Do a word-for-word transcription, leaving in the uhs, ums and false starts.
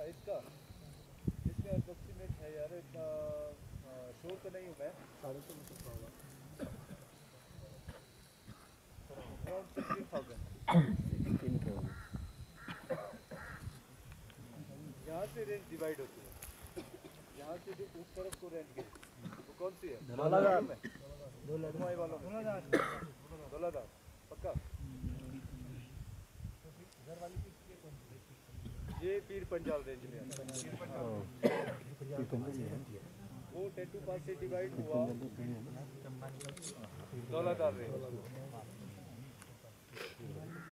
इसका इसका अप्रोक्सीमेट है यार, इतना श्योर तो नहीं हूँ मैं। साढ़े तीन सौ होगा, अराउंड सिक्सटीन थाउजेंड। यहाँ से रेंज डिवाइड होती है, यहाँ से जो उस तरफ को रेंज गई वो कौन सी है? धौलाधार में, धुमाई वालों में, धौलाधार पक्का। ये पीर पंजाल रेंज में है, वो टेटू पास से डिवाइड हुआ धौलाधार रेंज।